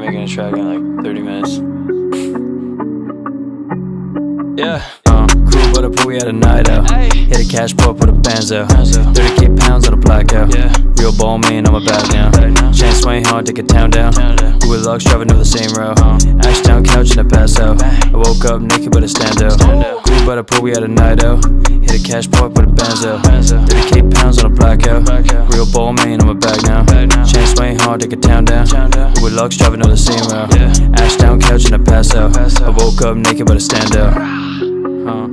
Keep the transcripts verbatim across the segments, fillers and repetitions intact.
making a track in like thirty minutes. Yeah. Uh, cool, but a pool, we had a night out. Hit a cash pop with a Benzo. thirty K pounds on a blackout. Yeah. Real ball man, I'm a bad now. Chain swing hard, take it town down. Who with luck, driving to the same road. Ash down couch and a pass out. I woke up naked, but a stand out. Cool, but a pool, we had a night out. Hit a cash pop with a Benzo. thirty K pounds on a blackout. Real ball man, I'm a bag now. Chain swing hard, take it town down. Who with luck, driving to the same road. Ash down couch and a pass out. I woke up naked, but a stand out. Huh.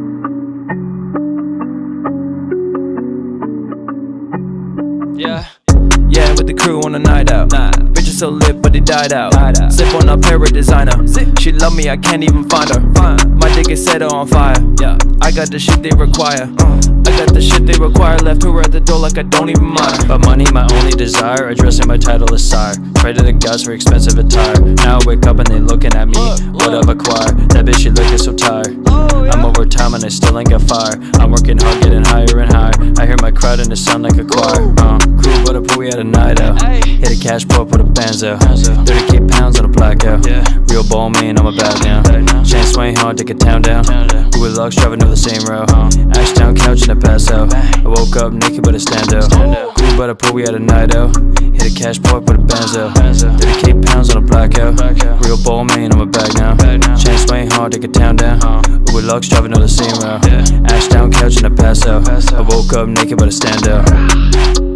Yeah. Yeah, with the crew on a night out. Nah. Bitches so lit, but they died out. Died out. Sip on a pair of designer. Zip. She love me, I can't even find her. Fine. My dick is set her on fire. Yeah. I got the shit they require. Uh. I got the shit they require. Left her at the door like I don't even mind. But money, my only desire. Addressing my title is sire. Pray to the gods for expensive attire. Now I wake up and they looking at me. Look, what look. I've acquired. That bitch, she looking so tired. Oh, yeah. I'm over time and I still ain't got fire. I'm working hard, getting higher and higher. I hear my crowd and it sound like a choir. Uh, cool, but a pool, we had a night out. Hit a cash pop with a Benzo. thirty K pounds on a blackout. Real ball man, I'm a bad now. Chain swing hard, take it town down. Who with luck, driving to the same road. Ash down couch and a pass out. I woke up naked, but a stand out. Cool, but a pool, we had a night out. Hit a cash pop with a Benzo. thirty K pounds on a blackout. Real ball man, I'm a bag now. Chain swing hard, take it town down. Who with luck, driving to the same road. Ash down couch and a pass out. I woke up naked, but a stand out.